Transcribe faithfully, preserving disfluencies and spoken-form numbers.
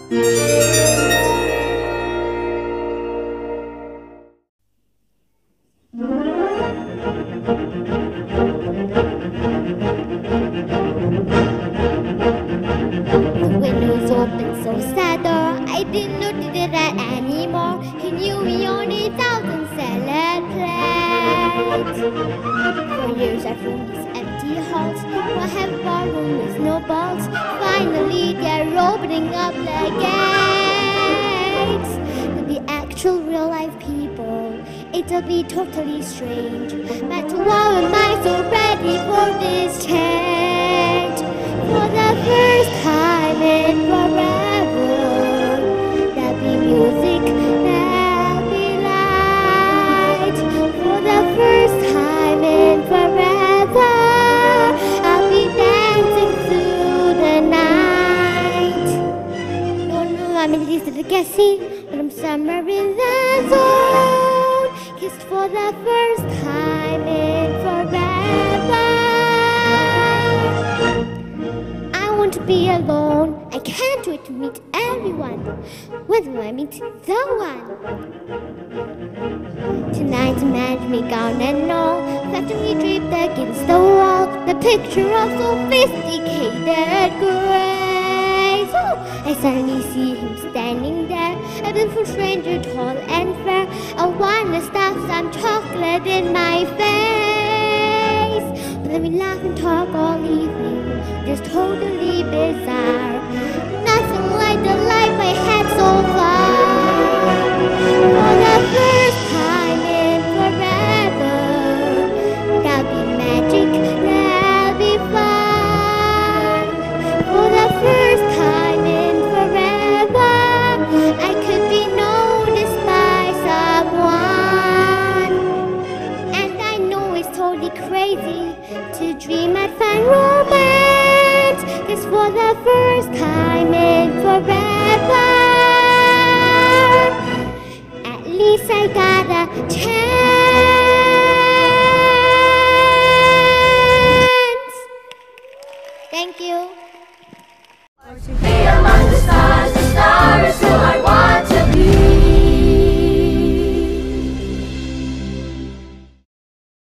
Windows open so sad door. I didn't notice that anymore. He knew we only thousand salad plates. For years I've roamed these empty halls. What have ballroom with no balls? Finally they're opening up the gates to the actual real life people. It'll be totally strange, but why am I so ready for this change? For the first time in forever, there'll be music, there'll be light. For the first time in forever, I'll be dancing through the night. No, no, I'm in this little guessing, but I'm somewhere in the zone. Kissed for the first time in forever. I want to be alone. I can't wait to meet everyone. When will I meet the one? Tonight, imagine me gown and all, factory draped against the wall. The picture of sophisticated grace. Oh, I suddenly see him standing there, a beautiful stranger, tall and fair. I wanna stuff some chocolate in my face. But then we laugh and talk all evening, just totally bizarre. Nothing like the life I had so far. For the first time in forever, there'll be magic, there'll be fun. For the first time in forever, I could be noticed by someone. And I know it's totally crazy to dream I'd find romance, 'cause for the first time in forever, at least I got a chance. Thank you.